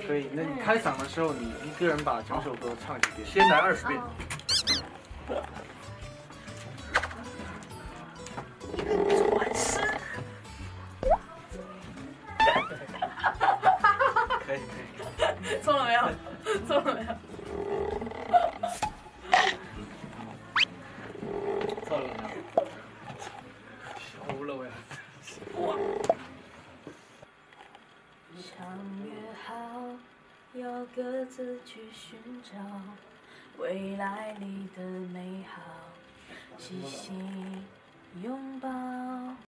可以，那你开嗓的时候，你一个人把整首歌唱几遍？ 先来20遍。 转身。 可以可以。 错了没有？错了没有？ 错了没有？糊了我呀！ 相约好，要各自去寻找未来里的美好，细细拥抱。